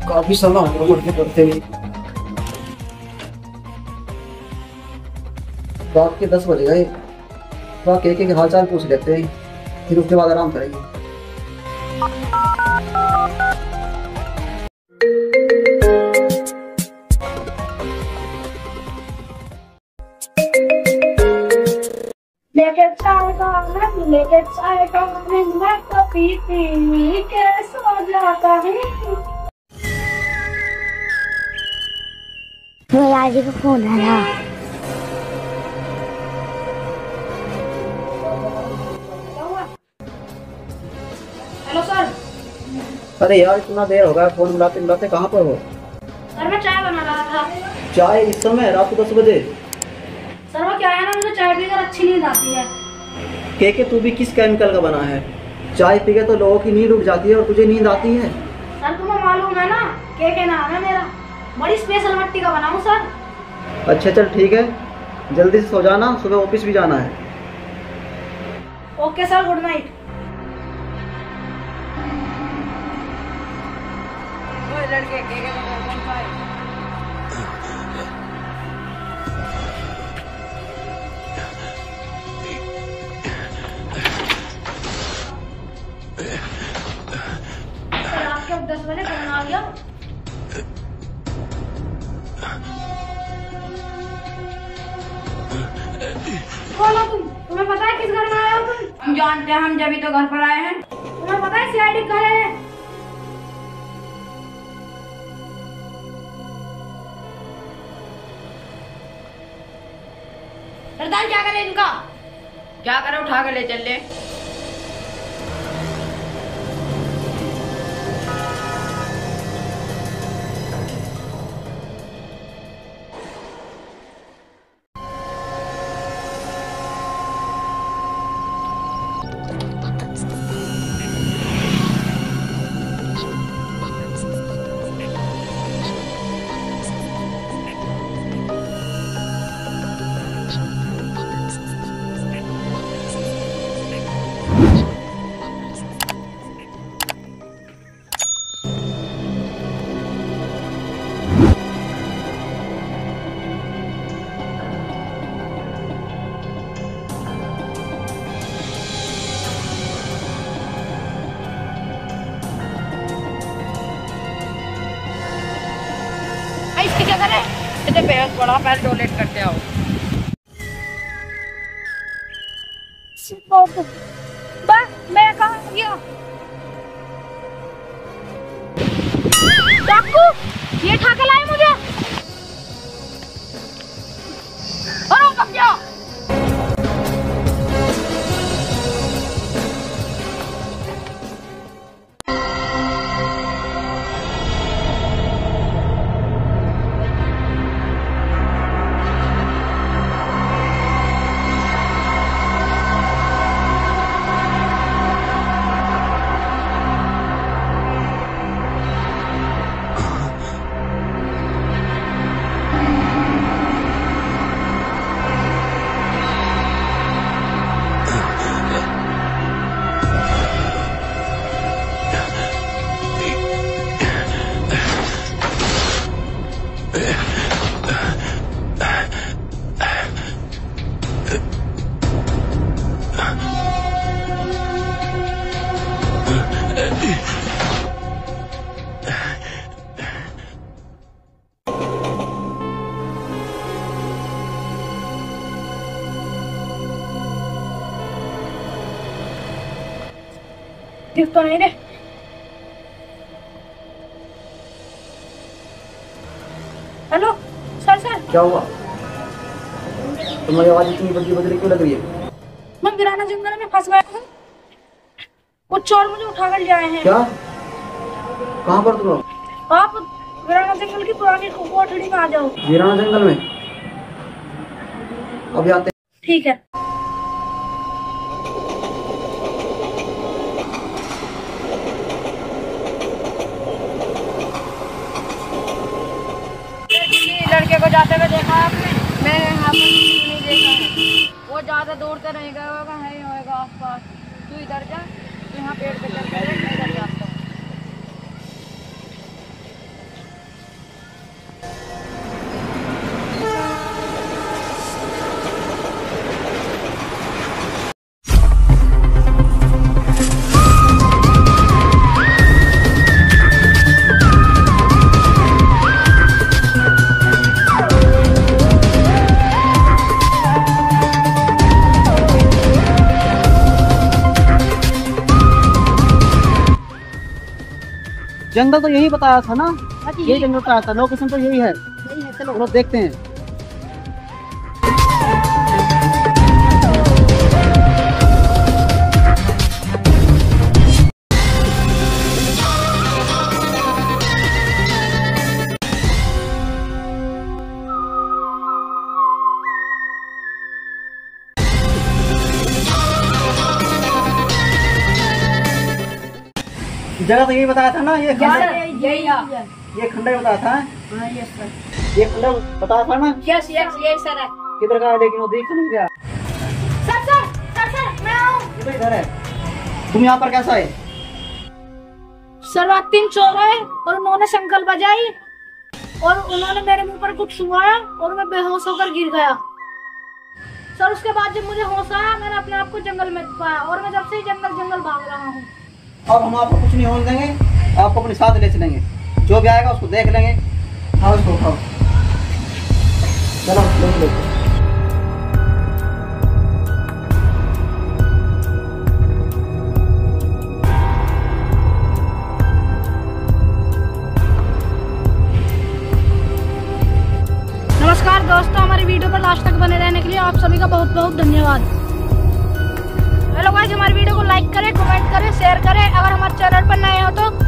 काफी समय हो गया पढ़ते पढ़ते ही। रात के 10 बज गए। तो के हाल चाल पूछ लेते हैं, फिर उसके बाद आराम करेंगे। लेके चाय का मैं कभी पी के सो जाता हूँ। यार जी का फोन है ना। Hello sir. अरे यार इतना देर हो गया, फोन मिलाते मिलाते कहाँ पर हो? सर मैं चाय बना रहा था। चाय इस समय रात को 10 बजे? सर वो क्या है ना, मुझे चाय पीकर अच्छी नींद आती है। के तू भी किस केमिकल का बना है? चाय पी के तो लोगों की नींद उड़ जाती है और तुझे नींद आती है। सर तुम्हें मालूम है ना, के नाम है मेरा। बड़ी स्पेशल मिट्टी का बना हूँ सर। अच्छा चल ठीक है, जल्दी से सो जाना, सुबह ऑफिस भी जाना है। Okay sir, good night. लड़के रात के 10 बजे फोन आ गया। कौन हो तुम? तुम्हें पता है किस घर में आए हो तुम? हम जानते हैं, हम जब तो घर पर आए हैं। तुम्हें पता है सीआईडी कहाँ है? सरदार क्या करे इनका? क्या करे, उठा के ले चल ले। इसकी क्या करे? इतने बेहोश पड़ा, पहले टॉयलेट करते आओ। मैं कहाँ गया? डाकू ये ठा के लाए मुझे। अरे कब गया? दिख तो नहीं रे। Hello sir. सर क्या हुआ? तुम्हारी आवाज इतनी बदली बदली क्यों लग रही है? मैं वीराना जंगल में फंस गया हूँ। कुछ चोर मुझे उठा कर ले आए हैं। क्या? कहाँ पर तुम? आप वीराना जंगल की पुरानी कोठरी में आ जाओ। वीराना जंगल में? अभी आते। ठीक है। लड़के को जाते हुए देखा आपने? मैं यहाँ पर नहीं देखा है। वो ज्यादा दूर तो नहीं गया होगा, है ही होगा आसपास। तू इधर जा, तू यहाँ पेड़ पे चल कर मैं इधर जाता हूँ। जंगल तो यही बताया था ना, बाकी यही जंगल बताया था, लोकेशन तो यही है। यही है, चलो। चलो देखते हैं। जगह तो यही बताया था ना, ये खंडर, यही है। ये खंडर बताया था। हाँ, यस सर। ये खंडर बताया था ना, यस यस यही सर है। किधर का है लेकिन वो देख नहीं गया। सर सर सर सर मैं आऊँ। ये तो इधर है। तुम यहाँ पर कैसा है? सर रात 3 चोर आए और उन्होंने शंकर बजाई और उन्होंने मेरे मुंह पर कुछ सुनाया और मैं बेहोश होकर गिर गया। सर उसके बाद जब मुझे होश आया मैंने अपने आप को जंगल में पाया और मैं जब से ही जंगल भाग रहा हूँ। अब हम आपको कुछ नहीं होने देंगे, आपको अपने साथ ले चलेंगे, जो भी आएगा उसको देख लेंगे। खाओ इसको, खाओ। चलो ले लो। नमस्कार दोस्तों, हमारी वीडियो पर लास्ट तक बने रहने के लिए आप सभी का बहुत बहुत धन्यवाद। हेलो गाइस, हमारी वीडियो को लाइक करें, कमेंट करें, शेयर करें। अगर हमारे चैनल पर नए हो तो